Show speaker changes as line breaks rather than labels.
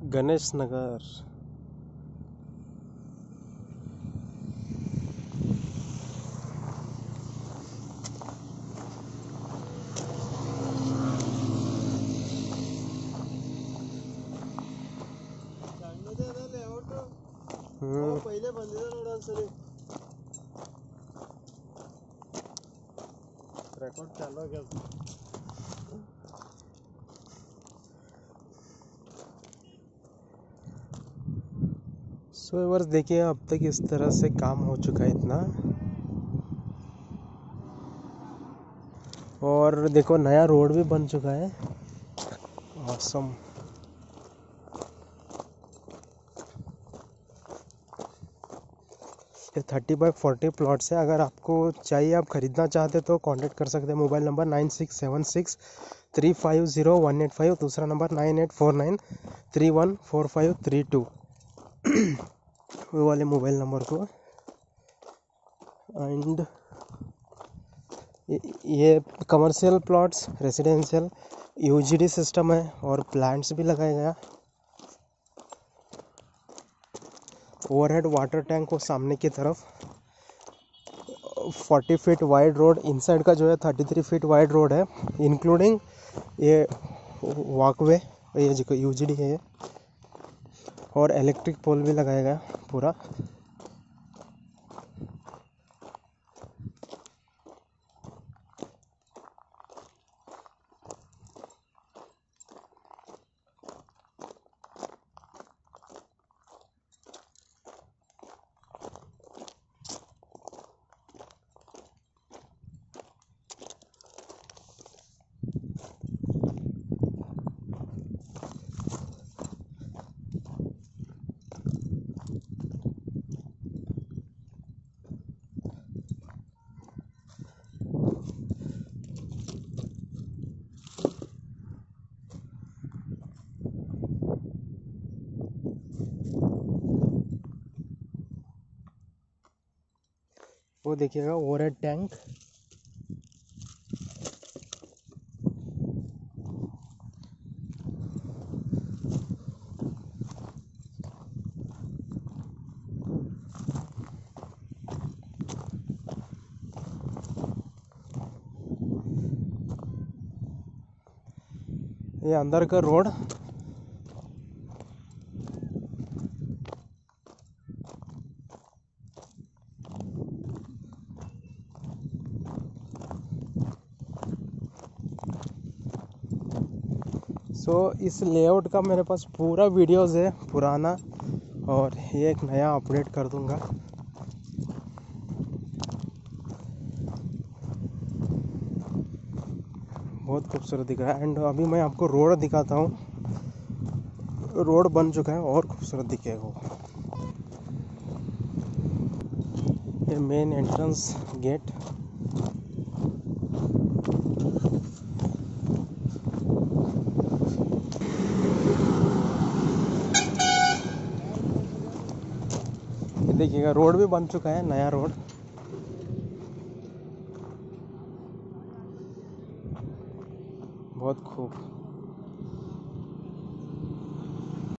गणेश नगर।
पहिले ಬಂದಿದೆ ನೋಡು ಒಂದ್ಸರಿ ರೆಕಾರ್ಡ್ ಚಾಲು ಆಗ್ಯದ।
सो व्यूअर्स देखिए अब तक इस तरह से काम हो चुका है इतना, और देखो नया रोड भी बन चुका है। ऑसम। ये 30/40 प्लॉट्स है। अगर आपको चाहिए, आप ख़रीदना चाहते तो कांटेक्ट कर सकते हैं। मोबाइल नंबर 9676350185, दूसरा नंबर 9849314532 वो वाले मोबाइल नंबर को। एंड ये commercial plots, residential, UGD system है और प्लांट्स भी लगाया गया। ओवरहेड वाटर टैंक को सामने की तरफ 40 फीट वाइड रोड, इनसाइड का जो है 33 फीट वाइड रोड है, इंक्लूडिंग ये वॉकवे, ये जो यूजीडी है, और इलेक्ट्रिक पोल भी लगाया गया पूरा। वो देखिएगा ओवरहेड टैंक। ये अंदर का रोड। सो इस लेआउट का मेरे पास पूरा वीडियोस है पुराना, और ये एक नया अपडेट कर दूंगा। बहुत खूबसूरत दिख रहा है। एंड अभी मैं आपको रोड दिखाता हूँ। रोड बन चुका है और खूबसूरत दिखेगा वो। ये मेन एंट्रेंस गेट। देखिएगा रोड भी बन चुका है, नया रोड। बहुत खूब।